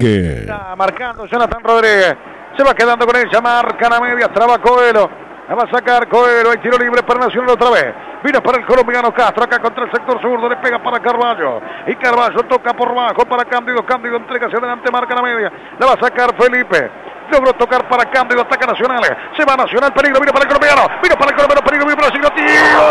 ataque. Está marcando Jonathan Rodríguez. Se va quedando con ella, marca la media, traba Coelho. La va a sacar Coelho, hay tiro libre para Nacional otra vez. Vino para el colombiano Castro, acá contra el sector zurdo, le pega para Carballo. Y Carballo toca por bajo para Cándido. Cándido entrega hacia adelante, marca la media. La va a sacar Felipe. Logró tocar para Cándido, ataca Nacional. Se va Nacional, peligro, vino para el colombiano. Vino para el colombiano, peligro, vino para el Gigliotti.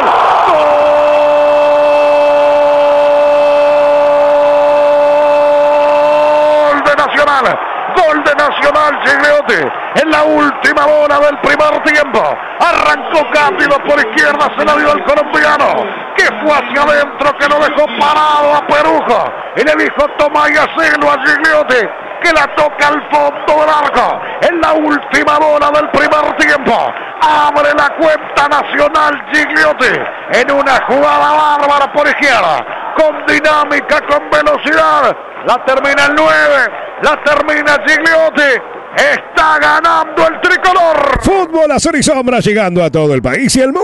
¡Gol de Nacional! Gol de Nacional, Gigliotti, en la última bola del primer tiempo. Arrancó Cándido por izquierda, se la dio al colombiano, que fue hacia adentro, que lo dejó parado a Perujo. Y le dijo, toma y hacelo a Gigliotti, que la toca al fondo del arco. En la última bola del primer tiempo. Abre la cuenta Nacional Gigliotti, en una jugada bárbara por izquierda, con dinámica, con velocidad. La termina el 9, la termina Gigliotti. Está ganando el tricolor. Fútbol azul y sombra llegando a todo el país y el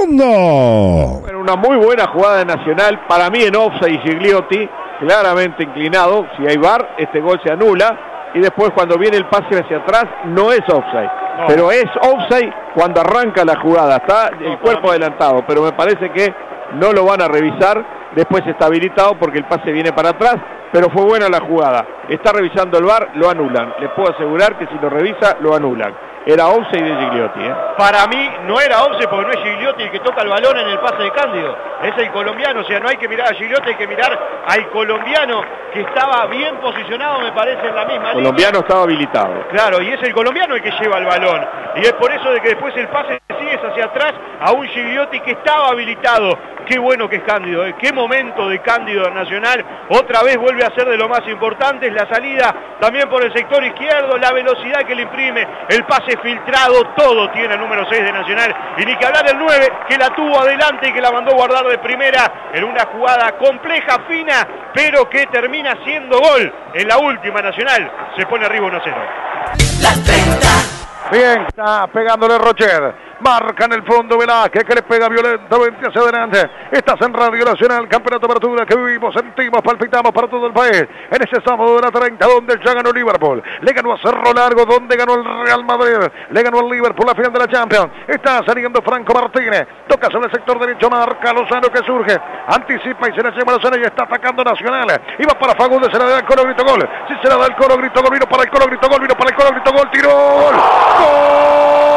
mundo. Una muy buena jugada de Nacional, para mí en offside Gigliotti, claramente inclinado. Si hay VAR, este gol se anula. Y después cuando viene el pase hacia atrás, no es offside. No. Pero es offside cuando arranca la jugada. Está el cuerpo adelantado, pero me parece que no lo van a revisar. Después está habilitado porque el pase viene para atrás. Pero fue buena la jugada. Está revisando el VAR, lo anulan. Les puedo asegurar que si lo revisa, lo anulan. Era offside de Gigliotti, ¿eh? Para mí no era offside porque no es Gigliotti el que toca el balón en el pase de Cándido. Es el colombiano, o sea, no hay que mirar a Gigliotti, hay que mirar al colombiano que estaba bien posicionado, me parece, en la misma línea. El colombiano estaba habilitado. Claro, y es el colombiano el que lleva el balón. Y es por eso de que después el pase sigue hacia atrás a un Gigliotti que estaba habilitado. Qué bueno que es Cándido, ¿eh? Qué momento de Cándido Nacional. Otra vez vuelve a ser de lo más importante, es la salida también por el sector izquierdo, la velocidad que le imprime, el pase filtrado, todo tiene el número 6 de Nacional. Y ni que hablar del 9, que la tuvo adelante y que la mandó guardar de primera en una jugada compleja, fina, pero que termina siendo gol en la última. Nacional se pone arriba 1-0. Las 30. Bien, está pegándole Rocher. Marca en el fondo Velázquez, que le pega violentamente hacia adelante. Estás en Radio Nacional, Campeonato de Apertura, que vivimos, sentimos, palpitamos para todo el país. En ese sábado de la 30, donde ya ganó Liverpool. Le ganó a Cerro Largo, donde ganó el Real Madrid. Le ganó el Liverpool la final de la Champions. Está saliendo Franco Martínez. Toca sobre el sector derecho, marca Lozano que surge. Anticipa y se la lleva Lozano y está atacando Nacional. Y va para Fagundes, se la da el Colo, grito gol. Si se la da el Colo, grito gol. Vino para el Colo, grito gol. Vino para el Colo, grito gol. Tiró gol. ¡Gol!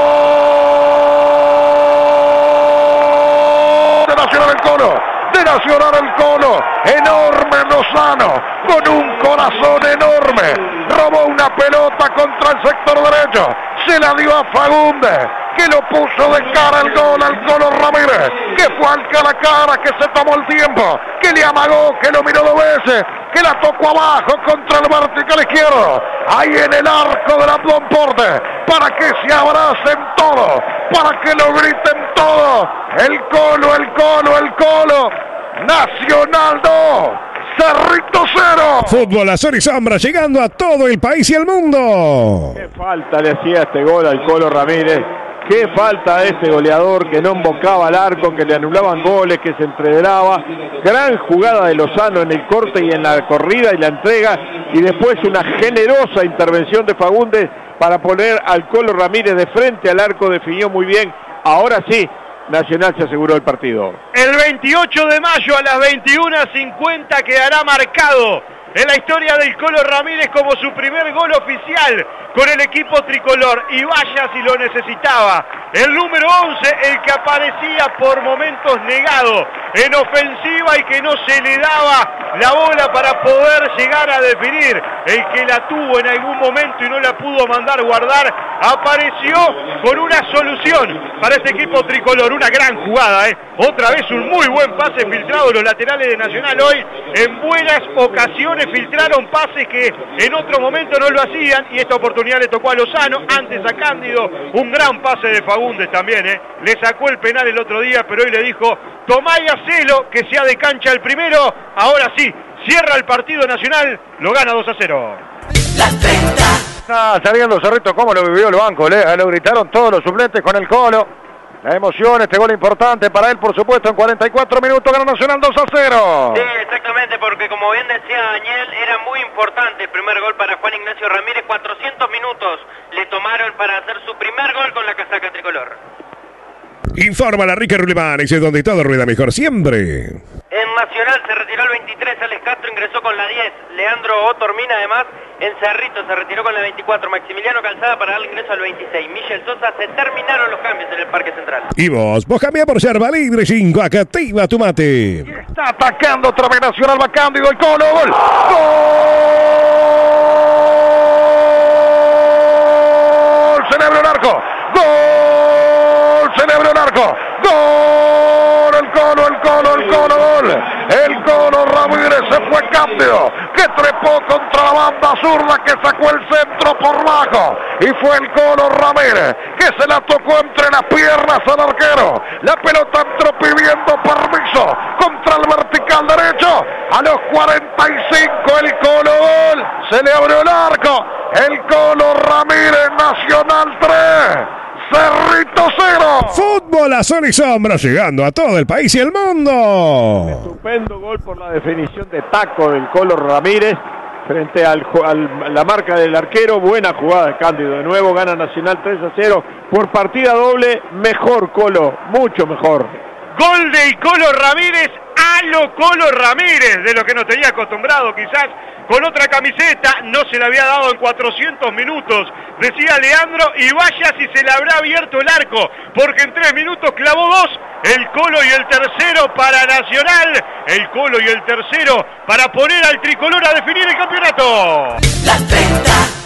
Nacional el Colo, de Nacional el Colo, enorme Lozano, con un corazón enorme, robó una pelota contra el sector derecho, se la dio a Fagundes, que lo puso de cara al gol al Colo Ramírez, que fue al cara a cara, que se tomó el tiempo, que le amagó, que lo miró 2 veces, que la tocó abajo contra el vertical izquierdo, ahí en el arco del abdón porte, para que se abracen todos, para que lo griten todos, el Colo, el Colo, el Colo, Nacional 2, Cerrito 0. Fútbol azul y sombra llegando a todo el país y el mundo. Qué falta le hacía este gol al Colo Ramírez. Qué falta de este goleador que no embocaba al arco, que le anulaban goles, que se entreveraba. Gran jugada de Lozano en el corte y en la corrida y la entrega. Y después una generosa intervención de Fagundes para poner al Colo Ramírez de frente al arco. Definió muy bien. Ahora sí, Nacional se aseguró el partido. El 28 de mayo a las 21:50 quedará marcado en la historia del Colo Ramírez como su primer gol oficial con el equipo tricolor, y vaya si lo necesitaba. El número 11, el que aparecía por momentos negado en ofensiva y que no se le daba la bola para poder llegar a definir, el que la tuvo en algún momento y no la pudo mandar guardar, apareció con una solución para este equipo tricolor. Una gran jugada, otra vez un muy buen pase filtrado. Los laterales de Nacional hoy en buenas ocasiones filtraron pases que en otro momento no lo hacían, y esta oportunidad le tocó a Lozano, antes a Cándido. Un gran pase de Fagundes también, le sacó el penal el otro día, pero hoy le dijo, tomá y hacelo, que sea de cancha el primero. Ahora sí, cierra el partido Nacional, lo gana 2-0. Las 30. Está saliendo Cerrito, cómo lo vivió el banco, lo gritaron todos los suplentes con el Colo. La emoción, este gol importante para él, por supuesto, en 44 minutos gana Nacional 2-0. Sí, exactamente, porque como bien decía Daniel, era muy importante el primer gol para Juan Ignacio Ramírez. 400 minutos le tomaron para hacer su primer gol con la casaca tricolor. Informa la Rica Rulimanes, donde todo rueda mejor siempre. En Nacional se retiró el 23, Alex Castro ingresó con la 10, Leandro Otormina además, en Cerrito se retiró con la 24, Maximiliano Calzada para dar ingreso al 26, Michel Sosa. Se terminaron los cambios en el Parque Central. Y vos cambiá por Yerba Libre 5, Activa tu mate. Está atacando otra vez Nacional, va Cándido, el Colo, gol. ¡Gol! Se le abrió el arco. ¡Gol! Se le abrió el arco. ¡Gol! El Colo, gol. El Colo Ramírez se fue Cándido, que trepó contra la banda zurda, que sacó el centro por bajo. Y fue el Colo Ramírez, que se la tocó entre las piernas al arquero. La pelota entró pidiendo permiso contra el vertical derecho. A los 45 el Colo, gol. Se le abrió el arco. El Colo Ramírez, Nacional 3. Cerrito 0. Fútbol a sol y sombra, llegando a todo el país y el mundo. Estupendo gol por la definición de taco del Colo Ramírez frente a la marca del arquero. Buena jugada de Cándido. De nuevo gana Nacional 3-0 por partida doble. Mejor Colo, mucho mejor. Gol de Colo Ramírez a lo Colo Ramírez, de lo que nos tenía acostumbrado quizás con otra camiseta, no se le había dado en 400 minutos, decía Leandro, y vaya si se le habrá abierto el arco, porque en 3 minutos clavó 2, el Colo y el tercero para Nacional, el Colo y el tercero para poner al tricolor a definir el campeonato. Las 30